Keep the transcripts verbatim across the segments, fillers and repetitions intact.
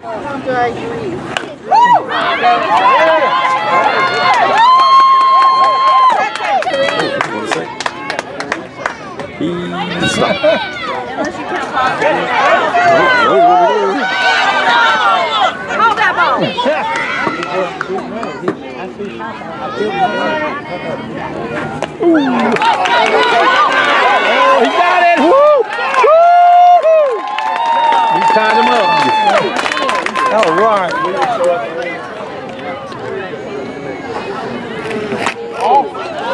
Do I agree? Stop. Unless you count Bob. Hold that ball. Oh, he got it! Woo! Woo! He tied him up. All right. Oh.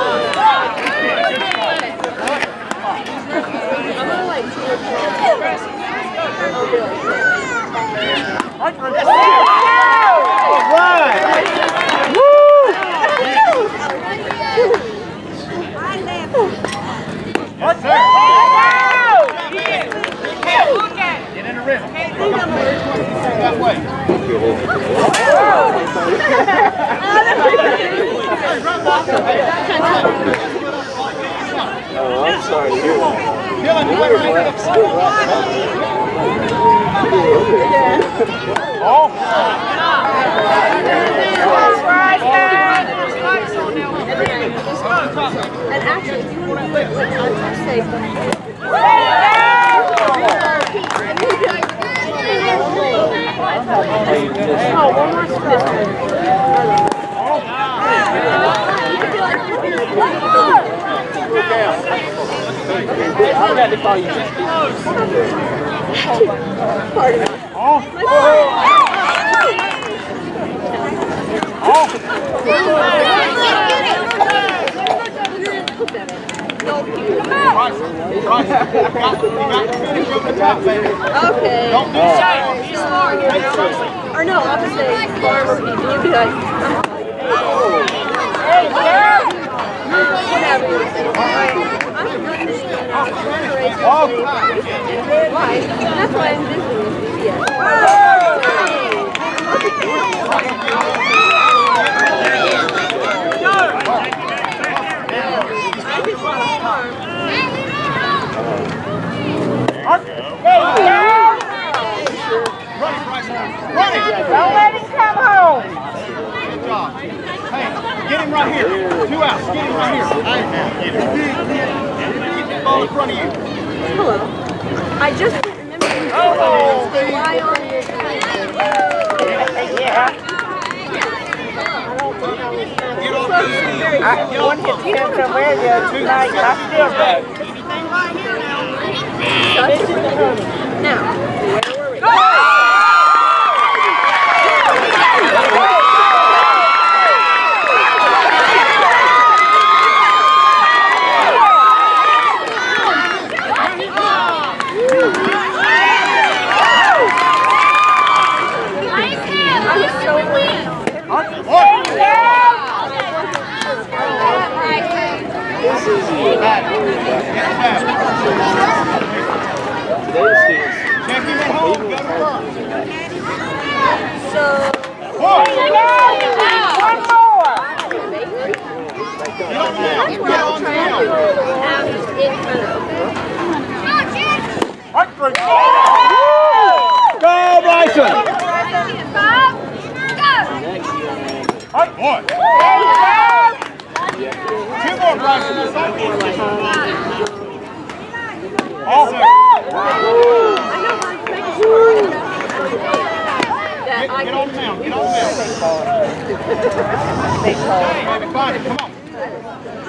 All right. Woo! What's that? Get in the rim. That way. Oh, I'm sorry to hear that. Dylan, you went right next to it. Oh. And actually, if you want to do it what I'm saying, oh, one more split. I'm glad they call you. Oh. Oh. Okay. Don't do that. Or no, I'll just say farmer people. You'd be like, hey, whatever you say. I'm really why? That's why I'm visiting with you. Yeah. Don't let him come home. Good job. Hey, get him right here. Two outs. Get him right here. Hey, get him. Get that ball in front of you. Hello. I just remember you Oh, why on your Yeah. Get off the I, one hit him somewhere the other two nights, and I still back. now. Go, Bryson! Hot boy! Two more, Bryson. Oh. Get, get on the mound. Get on the mound. Hey, baby, find it. Come on.